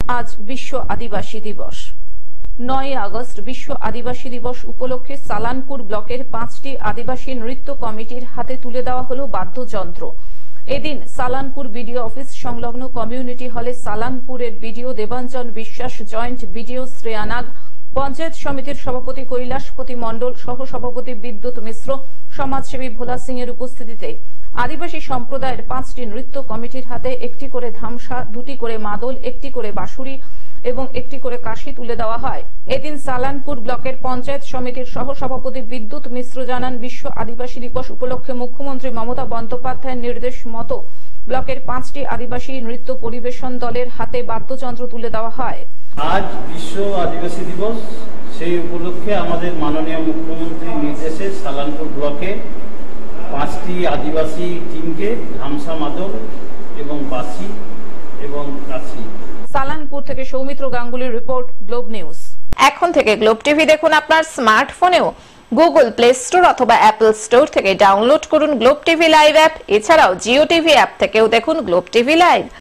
আজ বিশ্ব আদিবাসী দিবস। 9 আগস্ট বিশ্ব আদিবাসী দিবস উপলক্ষে সালানপুর ব্লকের 5টি আদিবাসী নৃত্য কমিটির হাতে তুলে দেওয়া হল বাদ্যযন্ত্র। এদিন সালানপুর বিডিও অফিস সংলগ্ন কমিউনিটি হলে সালানপুরের BDO Debanjan Biswas, joint BDO Shreya Nag, panchayat সমিতির সভাপতি কৈলাসপতি মণ্ডল, সহ সভাপতি বিদ্যুৎ মিশ্র, সমাজসেবী ভোলা সিং এর উপস্থিতিতে আদিবাসী সম্প্রদায়ের 5টি নৃত্য কমিটির হাতে একটি করে ধামসা, 2টি করে মাদল, একটি করে বাঁশুরি এবং একটি করে কাশি তুলে দেওয়া হয়। এদিন সালানপুর ব্লকের পঞ্চায়েত সমিতির সহ সভাপতি বিদ্যুৎ মিশ্র জানান, বিশ্ব আদিবাসী দিবস উপলক্ষে মুখ্যমন্ত্রী মমতা বন্দ্যোপাধ্যায়ের নির্দেশ মতো ব্লকের 5টি আদিবাসী নৃত্য পরিবেশন দলের হাতে বাদ্যযন্ত্র তুলে দেওয়া হয়। আজ বিশ্ব আদিবাসী দিবস, সেই উপলক্ষে আমাদের মাননীয় মুখ্যমন্ত্রীর নির্দেশে সালানপুর ব্লকে 5টি আদিবাসী টিমকে ধামসা, মাদল এবং বাঁশি এবং কাশি। সালানপুর থেকে সৌমিত্র গাঙ্গুলির রিপোর্ট, গ্লোব নিউজ। এখন থেকে গ্লোব টিভি দেখুন আপনার স্মার্টফোনেও। গুগল প্লে স্টোর অথবা অ্যাপল স্টোর থেকে ডাউনলোড করুন গ্লোব টিভি লাইভ অ্যাপ। এছাড়াও জিও টিভি অ্যাপ থেকেও দেখুন গ্লোব টিভি লাইভ।